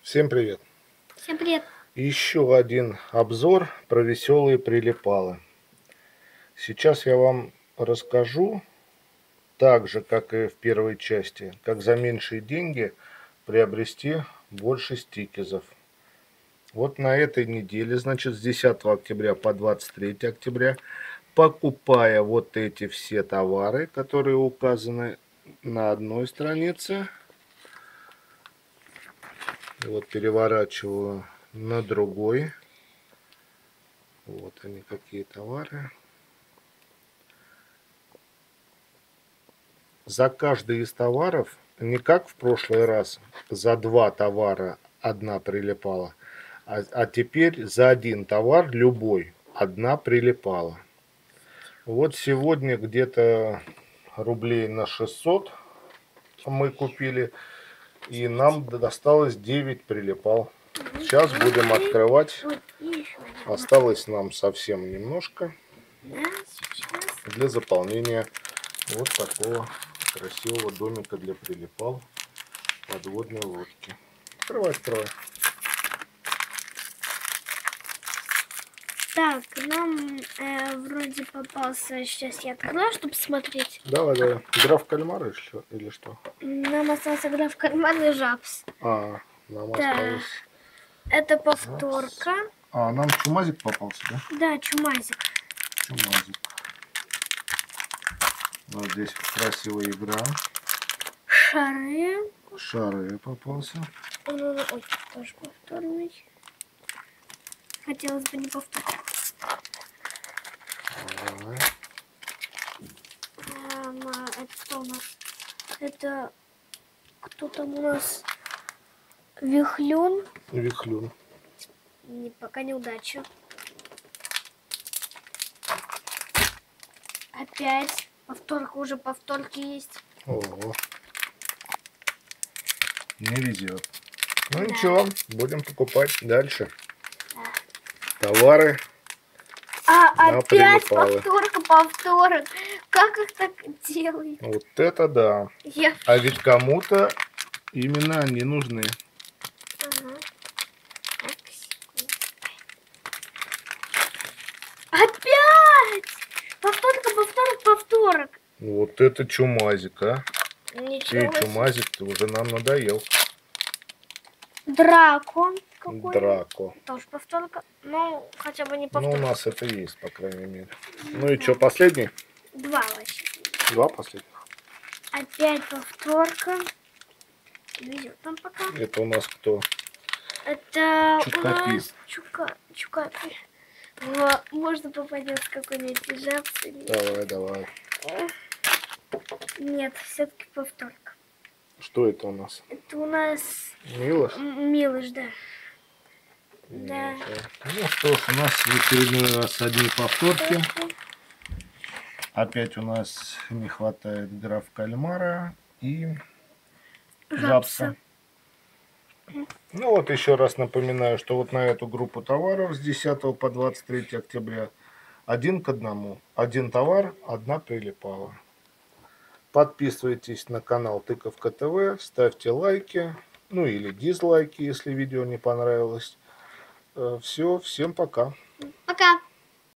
Всем привет! Всем привет! Еще один обзор про веселые прилипалы. Сейчас я вам расскажу, так же, как и в первой части, как за меньшие деньги приобрести больше стикеров. Вот на этой неделе, значит, с 10 октября по 23 октября, покупая вот эти все товары, которые указаны на одной странице, вот переворачиваю на другой. Вот они, какие товары. За каждый из товаров, не как в прошлый раз, за 2 товара одна прилипала, а теперь за один товар, любой, одна прилипала. Вот сегодня где-то рублей на 600 мы купили, и нам досталось 9 прилипал. Сейчас будем открывать. Осталось нам совсем немножко для заполнения вот такого красивого домика для прилипал подводной лодки. Открывай. Так, нам вроде попался, сейчас я открою, чтобы смотреть. Давай. Игра в кальмара или что? Нам остался игра в кальмар и жабс. Нам Да. осталось. Это повторка. Нам чумазик попался, да? Да, чумазик. Чумазик. Вот здесь красивая игра. Шары. Шары попался. Ой, тоже повторный. Хотелось бы не повторить. Давай. Это что у нас? Это кто там у нас? Вихлюн. Вихлюн. Пока неудача. Опять повторка, уже повторки есть. Ого. Не везет. Ну да. Ничего, будем покупать дальше. Да. Товары. Опять повторок. Как их так делают? Вот это да. А ведь кому-то именно они нужны. Ага. Опять! Повторок. Вот это чумазик, а? Ничего. Ты чумазик, ты уже нам надоел. Драко. Драко. Тоже повторка. Ну, хотя бы не повторка. Ну, у нас это есть, по крайней мере. Ну и что, последний? 2 вообще. 2 последних. Опять повторка. Везет нам пока. Это у нас кто? Это Чукапи. У нас Чукапи. Можно попадется какой-нибудь жабс. Давай. Нет, все-таки повторка. Что это у нас? Это у нас Милош? Милош, да. Да. Ну что ж, у нас в очередной раз одни повторки. Опять у нас не хватает граф кальмара и жабса. Ну вот еще раз напоминаю, что вот на эту группу товаров с 10 по 23 октября 1 к 1. Один товар, одна прилипала. Подписывайтесь на канал Тыковка ТВ, ставьте лайки, ну или дизлайки, если видео не понравилось. Все, всем пока. Пока.